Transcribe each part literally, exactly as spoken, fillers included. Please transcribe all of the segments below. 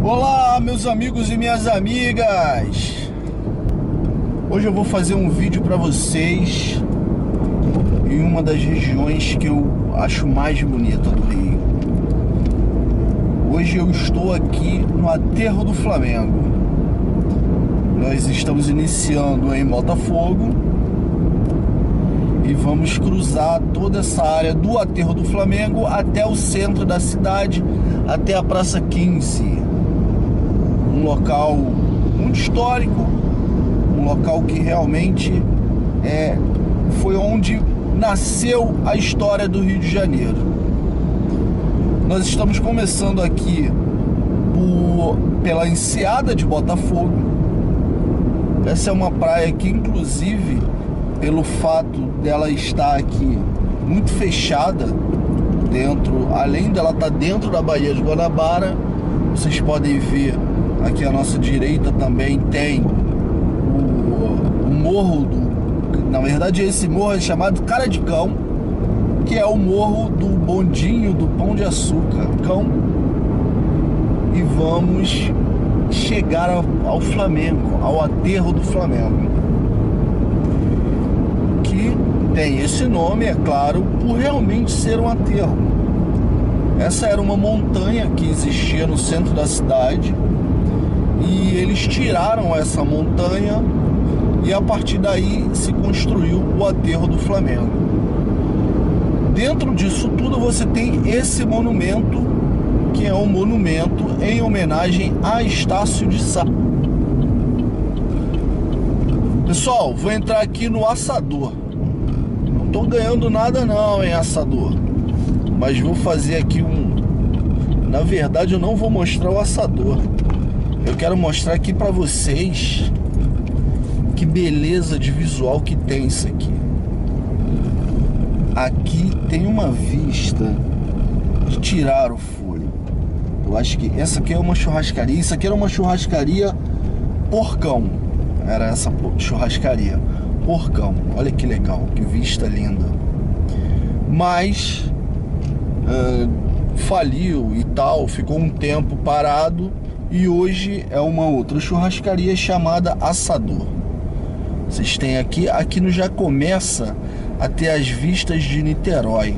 Olá, meus amigos e minhas amigas. Hoje eu vou fazer um vídeo para vocês em uma das regiões que eu acho mais bonita do Rio. Hoje eu estou aqui no Aterro do Flamengo. Nós estamos iniciando em Botafogo e vamos cruzar toda essa área do Aterro do Flamengo até o centro da cidade, até a Praça quinze. Um local muito histórico, um local que realmente é, foi onde nasceu a história do Rio de Janeiro. Nós estamos começando aqui por, pela Enseada de Botafogo. Essa é uma praia que, inclusive, pelo fato dela estar aqui muito fechada dentro, além dela estar dentro da Baía de Guanabara, vocês podem ver aqui à nossa direita também tem o, o morro do, na verdade esse morro é chamado Cara de Cão, que é o morro do bondinho do Pão de Açúcar, cão. E vamos chegar ao, ao Flamengo, ao Aterro do Flamengo, que tem esse nome, é claro, por realmente ser um aterro. Essa era uma montanha que existia no centro da cidade e eles tiraram essa montanha e a partir daí se construiu o Aterro do Flamengo. Dentro disso tudo você tem esse monumento, que é um monumento em homenagem a Estácio de Sá. Pessoal, vou entrar aqui no assador. Não tô ganhando nada não, hein, assador. Mas vou fazer aqui um... Na verdade eu não vou mostrar o assador. Eu quero mostrar aqui pra vocês que beleza de visual que tem isso aqui. Aqui tem uma vista de tirar o fôlego. Eu acho que essa aqui é uma churrascaria. Isso aqui era uma churrascaria Porcão. Era essa churrascaria Porcão. Olha que legal, que vista linda. Mas uh, faliu e tal, ficou um tempo parado. E hoje é uma outra churrascaria chamada Assador. Vocês têm aqui, aqui no já começa a ter as vistas de Niterói.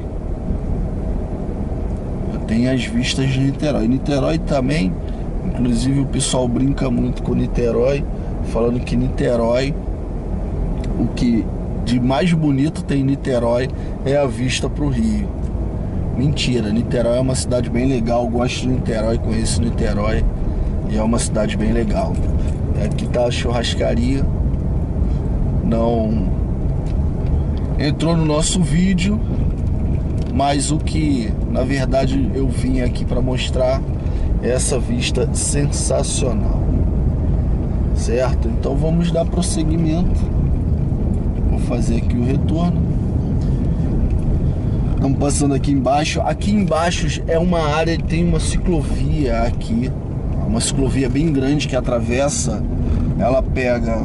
Tem as vistas de Niterói. Niterói também, inclusive o pessoal brinca muito com Niterói, falando que Niterói, o que de mais bonito tem em Niterói é a vista para o Rio. Mentira, Niterói é uma cidade bem legal, gosto de Niterói, conheço Niterói e é uma cidade bem legal. Aqui tá a churrascaria, não entrou no nosso vídeo, mas o que na verdade eu vim aqui para mostrar é essa vista sensacional, certo? Então vamos dar prosseguimento. Vou fazer aqui o retorno. Estamos passando aqui embaixo. Aqui embaixo é uma área, tem uma ciclovia aqui, uma ciclovia bem grande que atravessa. Ela pega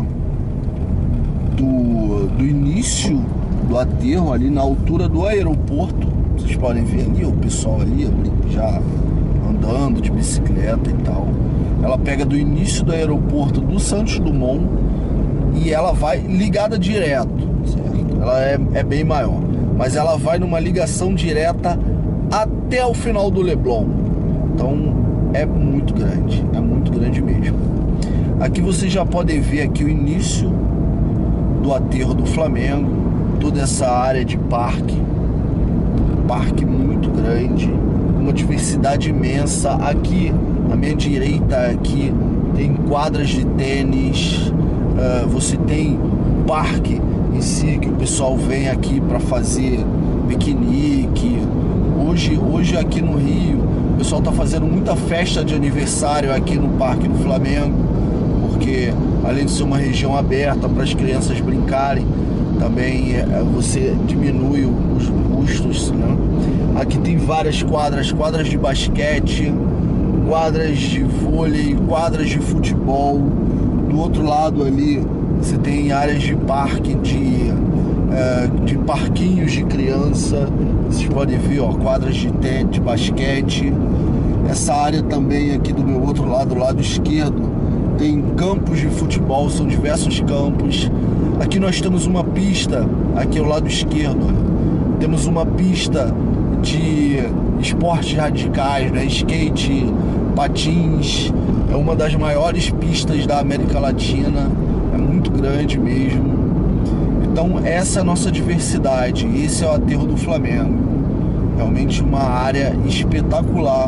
do, do início do aterro ali na altura do aeroporto. Vocês podem ver ali o pessoal ali já andando de bicicleta e tal. Ela pega do início do aeroporto do Santos Dumont e ela vai ligada direto, certo? Ela é, é bem maior, mas ela vai numa ligação direta até o final do Leblon. Então é muito grande, é muito grande mesmo. Aqui vocês já podem ver aqui o início do Aterro do Flamengo, toda essa área de parque, parque muito grande, uma diversidade imensa. Aqui à minha direita aqui tem quadras de tênis, uh, você tem o parque em si que o pessoal vem aqui para fazer piquenique. Hoje, hoje aqui no Rio o pessoal está fazendo muita festa de aniversário aqui no Parque do Flamengo, porque além de ser uma região aberta para as crianças brincarem, também é, você diminui os custos, né? Aqui tem várias quadras, quadras de basquete, quadras de vôlei, quadras de futebol. Do outro lado ali você tem áreas de parque, de, é, de parquinhos de criança. Vocês podem ver, ó, quadras de, de basquete. Essa área também aqui do meu outro lado, do lado esquerdo, tem campos de futebol, são diversos campos. Aqui nós temos uma pista, aqui ao lado esquerdo, temos uma pista de esportes radicais, né? Skate, patins, é uma das maiores pistas da América Latina, é muito grande mesmo. Então essa é a nossa diversidade, esse é o aterro do Flamengo. Realmente uma área espetacular,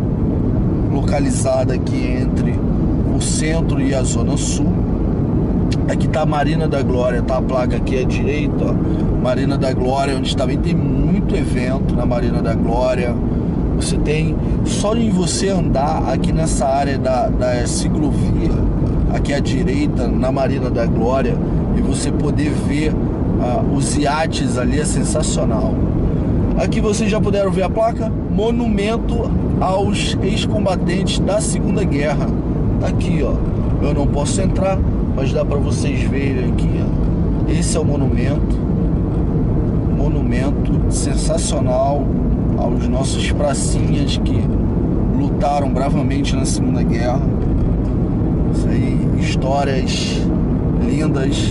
localizada aqui entre o centro e a zona sul. Aqui tá a Marina da Glória, tá a placa aqui à direita, ó, Marina da Glória, onde também tem muito evento na Marina da Glória. Você tem, só em você andar aqui nessa área da, da ciclovia, aqui à direita, na Marina da Glória, e você poder ver uh, os iates ali, é sensacional. Aqui vocês já puderam ver a placa, monumento aos ex-combatentes da Segunda Guerra. Tá aqui, ó. Eu não posso entrar, mas dá para vocês verem aqui, ó. Esse é o monumento. Monumento sensacional aos nossos pracinhas que lutaram bravamente na Segunda Guerra. Isso aí, histórias lindas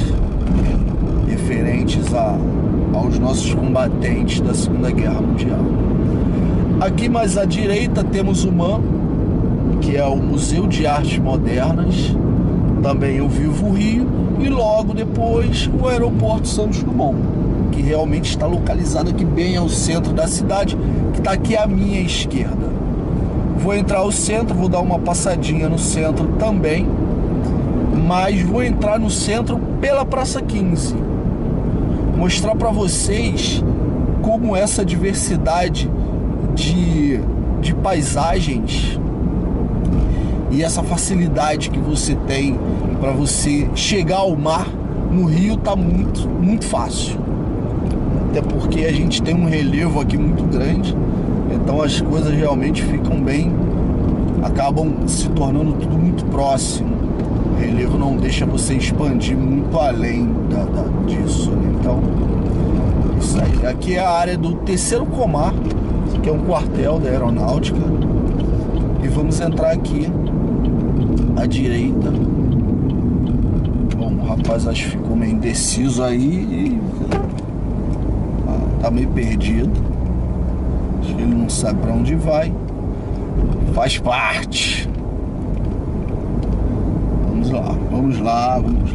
referentes a, aos nossos combatentes da Segunda Guerra Mundial. Aqui mais à direita temos o M A M, que é o Museu de Artes Modernas, também o Vivo Rio, e logo depois o Aeroporto Santos Dumont, que realmente está localizado aqui bem ao centro da cidade, que está aqui à minha esquerda. Vou entrar ao centro, vou dar uma passadinha no centro também, mas vou entrar no centro pela Praça quinze, mostrar para vocês como essa diversidade de, de paisagens e essa facilidade que você tem para você chegar ao mar no Rio tá muito, muito fácil. Até porque a gente tem um relevo aqui muito grande, então as coisas realmente ficam bem, acabam se tornando tudo muito próximo. O relevo não deixa você expandir muito além da, da, disso, né? Então, isso aí. Aqui é a área do terceiro Comar, que é um quartel da aeronáutica, e vamos entrar aqui à direita. Bom, o rapaz acho que ficou meio indeciso aí e tá meio perdido. Acho que ele não sabe para onde vai. Faz parte. Vamos lá, vamos lá, vamos lá.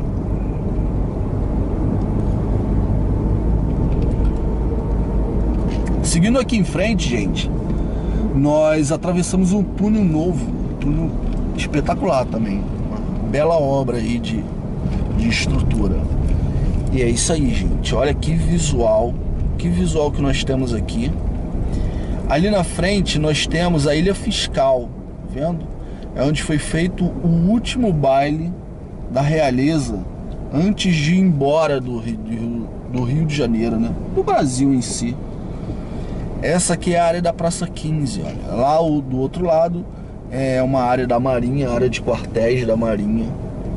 Seguindo aqui em frente, gente, nós atravessamos um túnel novo, um túnel espetacular também. Uma bela obra aí de, de estrutura. E é isso aí, gente. Olha que visual. Que visual que nós temos aqui. Ali na frente nós temos a Ilha Fiscal, vendo? É onde foi feito o último baile da realeza antes de ir embora do Rio, do Rio de Janeiro, né? Do Brasil em si. Essa aqui é a área da Praça quinze, olha. Lá o, do outro lado é uma área da Marinha, área de quartéis da Marinha.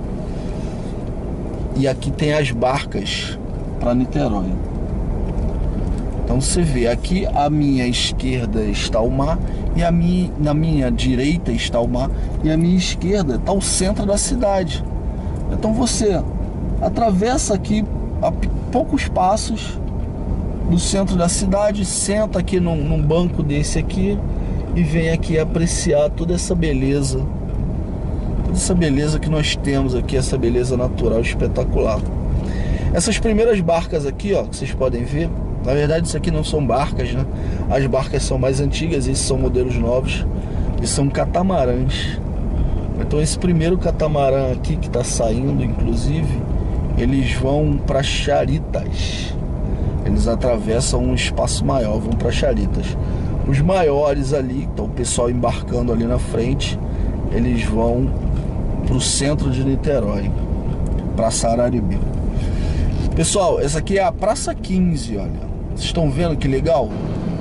E aqui tem as barcas para Niterói. Então você vê, aqui à minha esquerda está o mar, e a minha, na minha direita está o mar, e à minha esquerda está o centro da cidade. Então você atravessa aqui a poucos passos do centro da cidade, senta aqui num, num banco desse aqui e vem aqui apreciar toda essa beleza, toda essa beleza que nós temos aqui, essa beleza natural espetacular. Essas primeiras barcas aqui, ó, que vocês podem ver, na verdade isso aqui não são barcas, né? As barcas são mais antigas, esses são modelos novos e são catamarãs. Então esse primeiro catamarã aqui que está saindo, inclusive, eles vão para Charitas. Eles atravessam um espaço maior, vão para Charitas. Os maiores ali, então o pessoal embarcando ali na frente, eles vão para o centro de Niterói, Praça Araribe. Pessoal, essa aqui é a Praça quinze, olha. Vocês estão vendo que legal?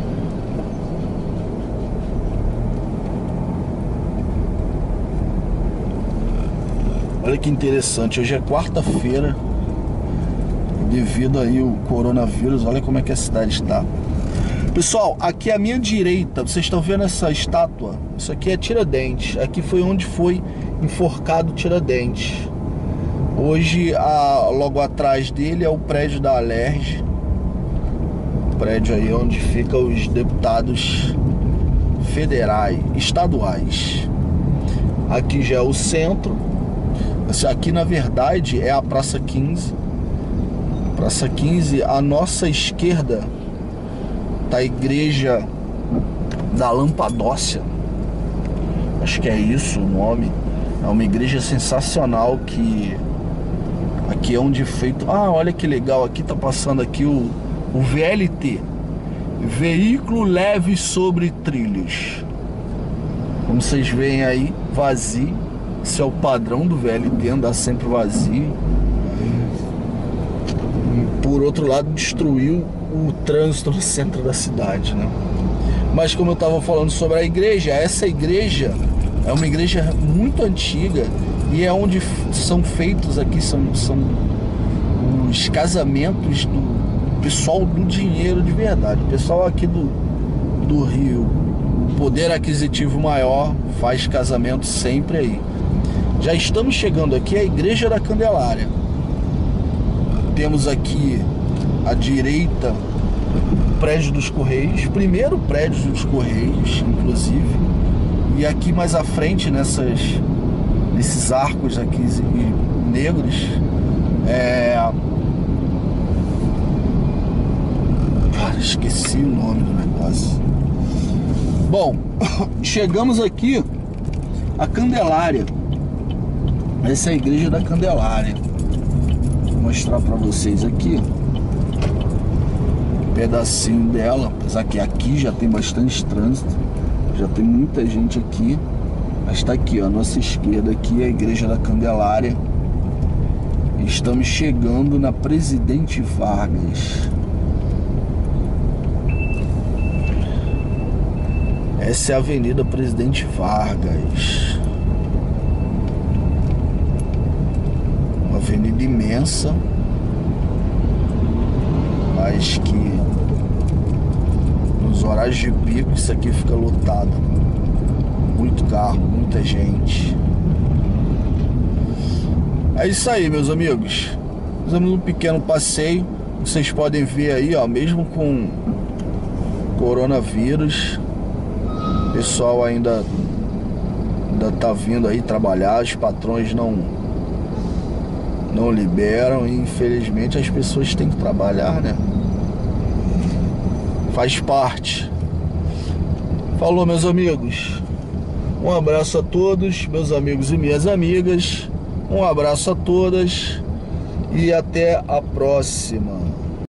Olha que interessante, hoje é quarta-feira. Devido aí o coronavírus, olha como é que a cidade está. Pessoal, aqui à minha direita, vocês estão vendo essa estátua? Isso aqui é Tiradentes. Aqui foi onde foi enforcado Tiradentes. Hoje, a, logo atrás dele é o prédio da Alerj. O prédio aí onde ficam os deputados federais, estaduais. Aqui já é o centro. Aqui, na verdade, é a Praça quinze. Praça quinze, à nossa esquerda tá a igreja da Lampadócia. Acho que é isso o nome. É uma igreja sensacional que aqui é onde feito. Ah, olha que legal, aqui tá passando aqui o, o V L T, veículo leve sobre trilhos. Como vocês veem aí, vazio. Esse é o padrão do V L T, andar sempre vazio. Por outro lado, destruiu o trânsito no centro da cidade, né? Mas como eu estava falando sobre a igreja, essa igreja é uma igreja muito antiga e é onde são feitos aqui, são, são os casamentos do pessoal do dinheiro de verdade. O pessoal aqui do, do Rio, o poder aquisitivo maior, faz casamento sempre aí. Já estamos chegando aqui à Igreja da Candelária. Temos aqui à direita o prédio dos Correios, primeiro prédio dos Correios, inclusive. E aqui mais à frente, nessas, nesses arcos aqui negros, é... Cara, esqueci o nome do negócio. Bom, chegamos aqui à Candelária. Essa é a Igreja da Candelária. Vou mostrar pra vocês aqui um pedacinho dela. Apesar que aqui já tem bastante trânsito, já tem muita gente aqui. Mas tá aqui, ó, a nossa esquerda aqui é a Igreja da Candelária. Estamos chegando na Presidente Vargas. Essa é a Avenida Presidente Vargas. Uma avenida imensa, mas que nos horários de pico isso aqui fica lotado. Muito carro, muita gente. É isso aí, meus amigos. Fizemos um pequeno passeio. Vocês podem ver aí, ó, mesmo com coronavírus, o pessoal ainda ainda tá vindo aí trabalhar. Os patrões não não liberam e infelizmente as pessoas têm que trabalhar, né? Faz parte. Falou, meus amigos. Um abraço a todos, meus amigos e minhas amigas. Um abraço a todas e até a próxima.